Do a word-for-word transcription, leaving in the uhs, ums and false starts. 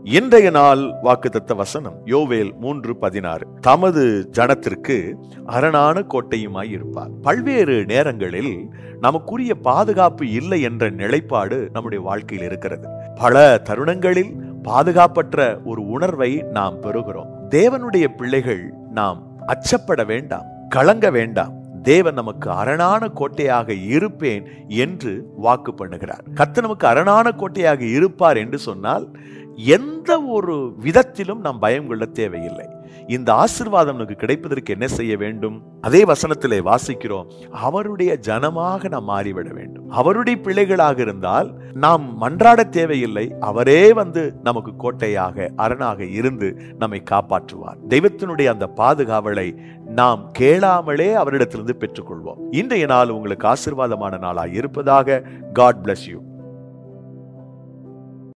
இன்றைய நாள் வாக்குத்தத்த வசனம் யோவேல் மூன்று பதினாறு. தமது ஜனத்திற்கு அரணான கோட்டையுமாய் இருப்பார். பல்வேறு நேரங்களில் நமக்குரிய பாதுகாப்பு இல்லை என்ற நிலைப்பாடு நம்முடைய வாழ்க்கையில் இருக்கிறது. பல தருணங்களில் பாதுகாப்பற்ற ஒரு உணர்வை நாம் பெறுகிறோம். தேவனுடைய பிள்ளைகள் நாம் அச்சப்பட வேண்டாம், கலங்க வேண்டாம். தேவன் நமக்கு அரணான கோட்டையாக இருப்பேன் என்று வாக்கு பண்ணுகிறார். கர்த்தர் நமக்கு அரணான கோட்டையாக இருப்பார் என்று சொன்னால் எந்த ஒரு விதத்திலும் நாம் பயம் கொள்ள தேவையில்லை. இந்த ஆசீர்வாதம் நமக்கு கிடைப்பதற்கு என்ன செய்ய வேண்டும்? அதே வசனத்திலே வாசிக்கிறோம், அவருடைய ஜனமாக நாம் மாறிவிட வேண்டும். அவருடைய பிள்ளைகளாக இருந்தால் நாம் மன்றாட தேவையில்லை. அவரே வந்து நமக்கு கோட்டையாக அரணாக இருந்து நம்மை காப்பாற்றுவார். தெய்வத்தினுடைய அந்த பாதுகாவலை நாம் கேளாமலே அவரிடத்திலிருந்து பெற்றுக்கொள்வோம். இன்றைய நாள் உங்களுக்கு ஆசீர்வாதமான நாளாய் இருப்பதாக. God bless you.